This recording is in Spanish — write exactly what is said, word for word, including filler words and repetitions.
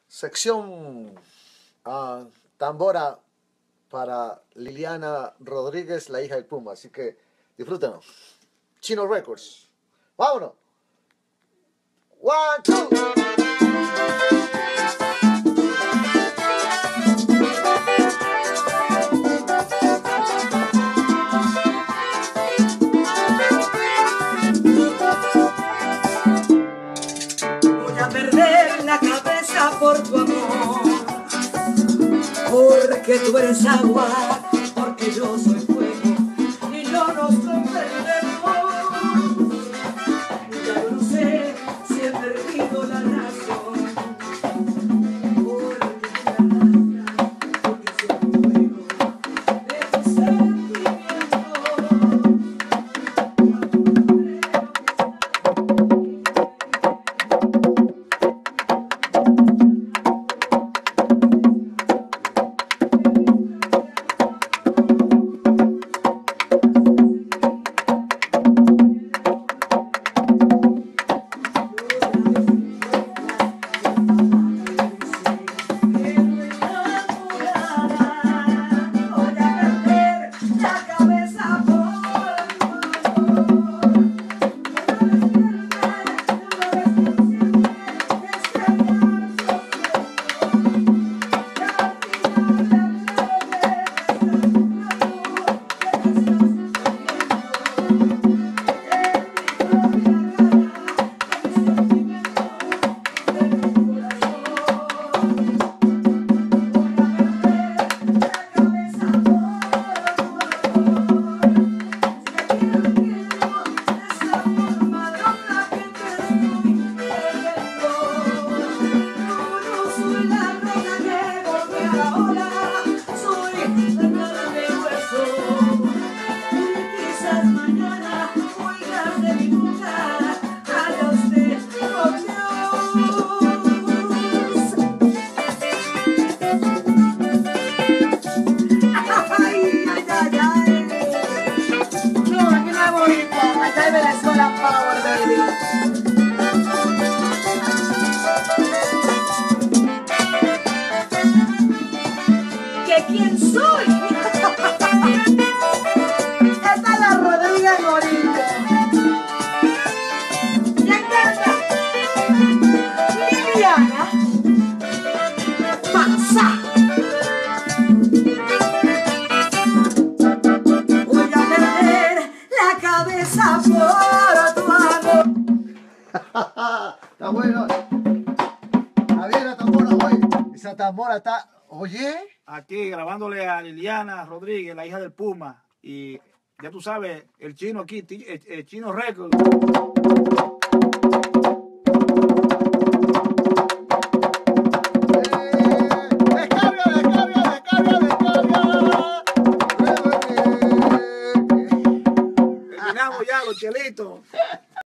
Sección uh, tambora para Liliana Rodríguez, la hija del Puma. Así que disfrútenlo. Chino Records. ¡Vámonos! One, two. Voy a perder la cabeza por tu amor, porque tú eres agua, porque yo soy fuego y no nos comprendemos. Ya no sé si he perdido la razón, porque me arrastra, porque soy fuego de tus sentimientos. Venezuela Power, baby. ¿Que quién soy? Esta es la Rodríguez Morillo. ¿Y encanta? Liliana Pasa. Voy a perder la cabeza por tu amor. Está bueno. Está bien la tambora, güey. Esa tambora está... Oye. Aquí grabándole a Liliana Rodríguez, la hija del Puma. Y ya tú sabes, el chino aquí, el, el Chino Records. Terminamos ya, los chelitos.